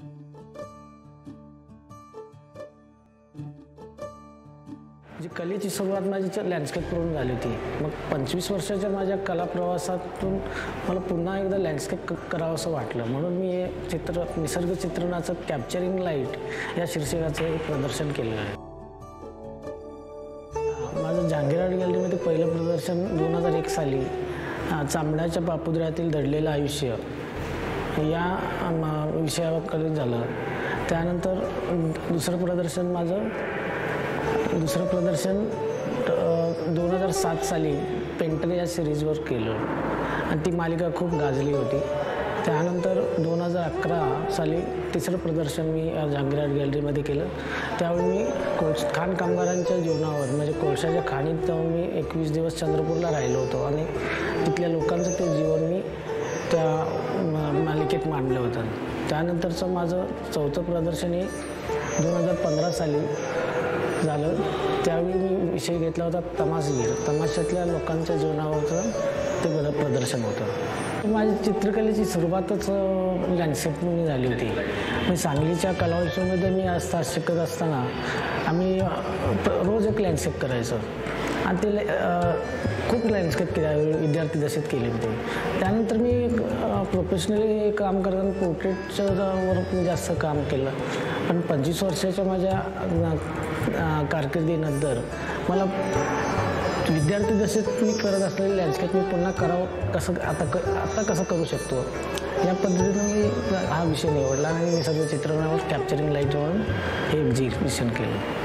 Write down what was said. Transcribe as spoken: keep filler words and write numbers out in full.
जी कलेची सुरुवात माझी लँडस्केपवरून झाली होती. मग पंचवीस वर्षाच्या माझ्या कला प्रवासातून मला पुन्हा एकदा लँडस्केप करावं असं वाटलं. म्हणून मी हे चित्र निसर्ग चित्रणाचं कॅप्चरिंग लाईट या शीर्षकाचं एक प्रदर्शन केलं आहे. माझं जहांगीर आर्ट गॅलरीमध्ये पहिलं प्रदर्शन दोन हजार एक साली चांबड्याच्या पापुद्र्यातील दडलेलं आयुष्य या विषयावर झालं. त्यानंतर दुसरं प्रदर्शन माझं दुसरं प्रदर्शन दोन हजार सात साली पेंटर या सिरीजवर केलं आणि ती मालिका खूप गाजली होती. त्यानंतर दोन हजार अकरा साली तिसरं प्रदर्शन मी जहांगीर आर्ट गॅलरीमध्ये केलं. त्यावेळी मी कोळस खाण कामगारांच्या जीवनावर म्हणजे कोळशाच्या खाणीत जाऊन मी एकवीस दिवस चंद्रपूरला राहिलो होतो आणि तिथल्या लोकांचं ते जीवन मी त्या मालिकेत मांडलं होतं. त्यानंतरचं माझं चौथं प्रदर्शन हे दोन हजार पंधरा साली झालं. त्यावेळी मी विषय घेतला होता तमासगीर, तमाशातल्या लोकांच्या जीवनावरचं ते प्रदर्शन होतं. माझी चित्रकलेची सुरुवातच लँडस्केपने झाली होती. मी सांगलीच्या कला उत्सवामध्ये मी असता शिकत असताना आम्ही रोज एक लँडस्केप करायचो आणि ते खूप लँडस्केप केले विद्यार्थी दशेत केले होते. त्यानंतर मी प्रोफेशनली काम करताना पोर्ट्रेटच्यावर मी जास्त काम केलं. पण पंचवीस वर्षाच्या माझ्या कारकिर्दीनंतर मला विद्यार्थी दशेत मी करत असलेले लँडस्केप मी पुन्हा करावं कसं आता क आता कसं करू शकतो या पद्धतीनं मी हा विषय निवडला आणि निसर्ग चित्रणावर कॅप्चरिंग लाईटवर हे एक्झिबिशन केलं.